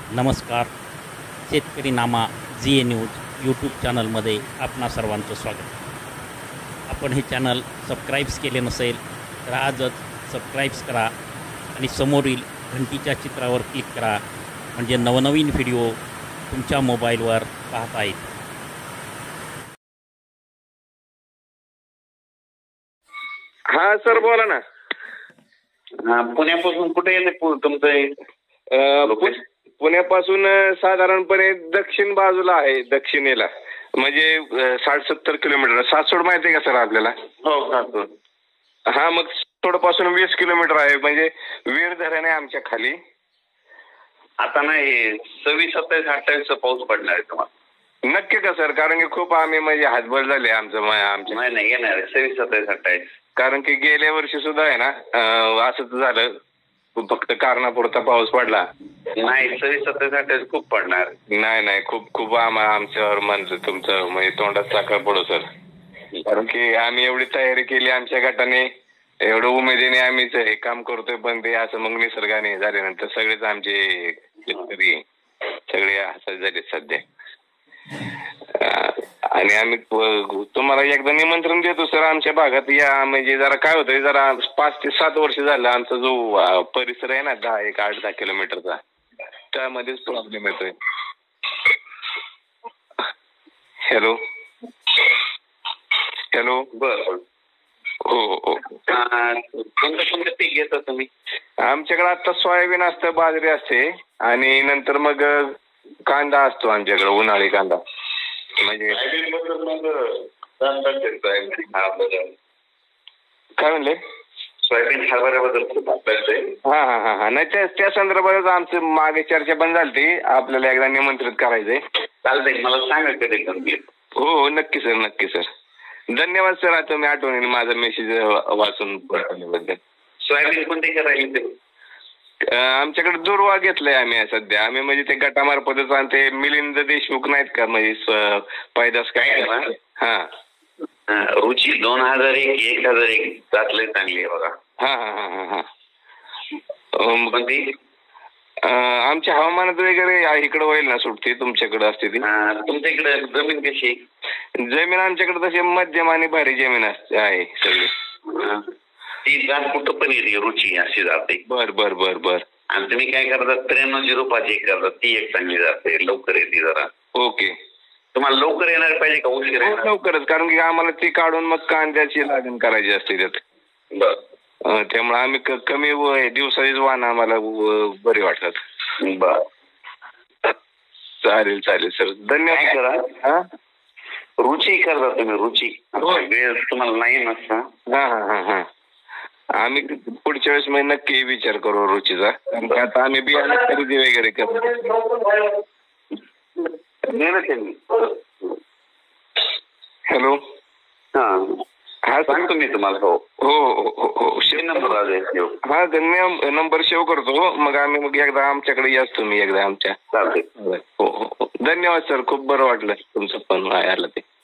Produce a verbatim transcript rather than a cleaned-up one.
नमस्कार. शेतकरी नामा जी ए news YouTube चॅनलमध्ये आपणा सर्वांचं स्वागत. आपण हे चॅनल सबस्क्राईब्स केले नसेल तर आजच सबस्क्राईब्स करा आणि समोरील घंटीच्या चित्रावर क्लिक करा, म्हणजे नवनवीन व्हिडिओ तुमच्या मोबाईलवर पाहता येईल. हा सर बोला ना. हा, पुण्यापासून कुठे येते तुमचं हे? अ, पु- पुण्यापासून साधारणपणे दक्षिण बाजूला आहे, दक्षिणेला म्हणजे अ, साठ सत्तर किलोमीटर. सासवड माहिती आहे का सर आपल्याला? हो का? हा, मग सासवड पासून वीस किलोमीटर आहे, म्हणजे वीर धरण आहे आमच्या खाली. आता नाही, सव्वीस सत्तावीस अठ्ठावीस पाऊस पडणार आहे तुम्हाला. नक्की का सर? कारण की खूप आम्ही म्हणजे हातभर झाले आमचं म- आमच्या नाही नाही येणार आहे सव्वीस सत्तावीस अठ्ठावीस. कारण की गेल्या वर्षी सुद्धा आहे ना अ, असंच झालं, फक्त कारणापुरता पाऊस पडला. नाही, सव्वीस सत्तावीस अठ्ठावीस खूप पडणार. नाही नाही खूप खूप आम्हा आमच्यावर म्हणतो तुमचं म्हणजे तोंडात साखर पडो सर. कारण की आम्ही एवढी तयारी केली आमच्या गटाने, एवढं उमेदीने आम्हीच हे काम करतोय, पण ते असं मग निसर्गाने झाल्यानंतर सगळेच आमचे शेतकरी सगळे हसत झाले सध्या. अं, आणि आम्ही प- तुम्हाला एकदा निमंत्रण देतो सर आमच्या भागात या. म्हणजे जरा काय होतंय, जरा पाच ते सात वर्ष झालं आमचा जो अं, परिसर आहे ना, दहा एक आठ दहा किलोमीटरचा, त्यामध्येच प्रॉब्लेम येतोय. हॅलो हॅलो बरं. हो हो. कोणतं कोणतं पीक घेता तुम्ही? आमच्याकडे आता सोयाबीन असतं, बाजरी असते, आणि नंतर मग कांदा असतो आमच्याकडे, उन्हाळी कांदा. म्हणजे काय म्हणले? सोयाबीन हरभऱ्याबद्दल खूप अभ्यास आहे. हा हा हा हा नाही, त्या त्या संदर्भात आमचं मागे चर्चा पण झाली, आपल्याला एकदा निमंत्रित करायचंय. चालतंय, मला सांगा कधी कंप्लीट. हो हो नक्की सर, नक्की सर. धन्यवाद सर, आता मी आठवणीने माझा मेसेज वाचून पाठवल्याबद्दल. सोयाबीन कोणते करायचे ते? आमच्याकडे दुर्वा घेतलाय आम्ही सध्या. आम्ही म्हणजे ते गटामार्फतच, आणि ते मिलिंद देशमुख नाहीत का, म्हणजे स- पैदास काय हा हा, रुची दोन हजार एक एक हजार एक त्यातले चांगली आहे बघा. हा हा हा हा हा अम, पण ती अं, आमच्या हवामानात वगैरे इकडे होईल ना सुटते, तुमच्याकडे असते ती? हा, तुमच्या इकडे जमीन कशी आहे? जमीन आमच्याकडे तशी मध्यम आणि भारी जमीन असते आहे सगळी. हा. ती जात कुठं पण येते, रुची अशी जाते. बर बर बर बर. आणि तुम्ही काय करता, त्र्याण्णव झिरो पाच एक करता, ती एक चांगली जाते, लवकर येते जरा. ओके. तुम्हाला लवकर येणार पाहिजे का उशीर हो, येणार? लवकरच, कारण की आम्हाला ती काढून मग कांद्याची लागण करायची असते त्यात. बर अं, त्यामुळे आम्ही क- कमी व- दिवसाचीच वाहन आम्हाला व- बरी वाटतात. बर. चालेल चालेल सर, काय धन्यवाद. करा, हा रुची करता तुम्ही, रुची. हो. वेळ तुम्हाला नाही नसता. हा हा हा हा आम्ही पुढच्या वेळेस मग नक्की विचार करू रुचीचा, कारण की आता आम्ही बियाणे खरेदी वगैरे करतो. नाही ना त्यांनी. हॅलो हा हा सर. सांगतो मी तुम्हाला. हो हो हो हो हो ते नंबर आहे. हा धन्य नंबर सेव्ह करतो, मग आम्ही मग एकदा आमच्याकडे याच तुम्ही एकदा आमच्या. चालते. हो हो हो धन्यवाद सर, खूप बरं वाटलं तुमचं पण आलं ते.